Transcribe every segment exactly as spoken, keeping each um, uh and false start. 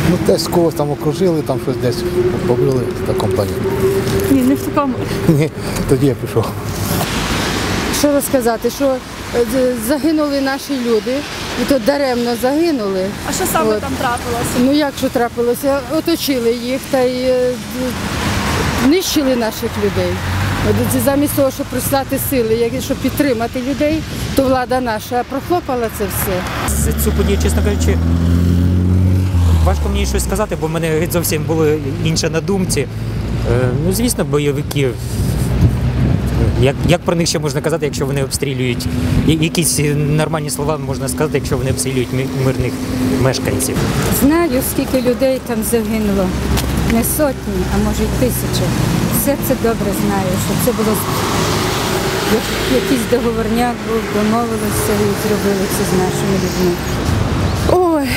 Ну, десь когось там окружили, там щось десь побили в такому плані. Ні, не в такому. Ні, тоді я пішов. Що розказати, що е, загинули наші люди, і то даремно загинули. А що саме От. там трапилось? Ну як що трапилося? Оточили їх та й е, нищили наших людей. От замість того, щоб прислати сили, як- щоб підтримати людей, то влада наша прохлопала це все. Цю подію, чесно кажучи, важко мені щось сказати, бо в мене геть зовсім було інше на думці. Е, Ну, звісно, бойовики. Як, як про них ще можна казати, якщо вони обстрілюють? Я- Якісь нормальні слова можна сказати, якщо вони обстрілюють ми- мирних мешканців. Знаю, скільки людей там загинуло. Не сотні, а може й тисячі. Все це добре знаю, що це було як- якийсь договорняк був, домовилися і зробили це з нашими людьми. Ой.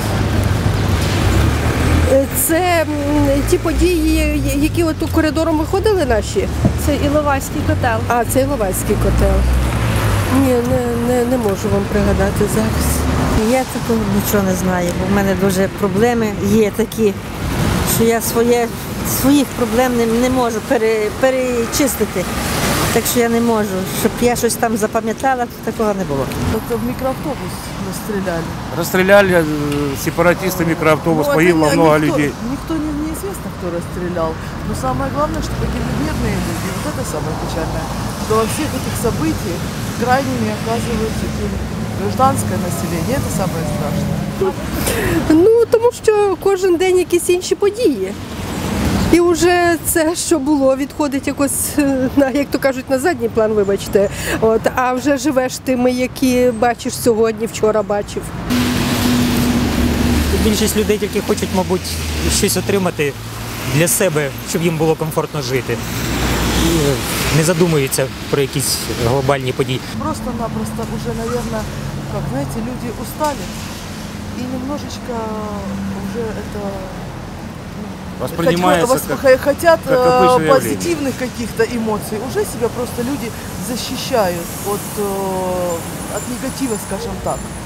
Е, Це м, ті події, які от тут коридором виходили наші. Це Іловайський котел. А, це Іловайський котел. Ні, не, не, не можу вам пригадати зараз. Я такого нічого не знаю, бо в мене дуже проблеми є такі, що я своє, своїх проблем не, не можу пере, перечистити. Так що я не можу. Щоб я щось там запам'ятала, то такого не було. Это в микроавтобус расстреляли. Расстреляли э, сепаратисты микроавтобус, Ну, погибло это много никто, людей. Никто не, неизвестно, кто расстрелял. Но самое главное, что погибли мирные люди. Вот это самое печальное. Что во всех этих событиях крайними оказываются гражданское население. Это самое страшное. Ну, тому що кожен день якісь інші події. І вже це, що було, відходить якось, е, на, як то кажуть, на задній план, вибачте. От, а вже живеш тими, які бачиш сьогодні, вчора бачив. Більшість людей тільки хочуть, мабуть, щось отримати для себе, щоб їм було комфортно жити. І е, не задумуються про якісь глобальні події. Просто-напросто уже, наверное, как, знаете, люди устали. И немножечко уже это... Воспринимается Хоть- как, восп- хотят как э, обычное явление. позитивных каких-то эмоций. Уже себя просто люди защищают от, э, от негатива, скажем так.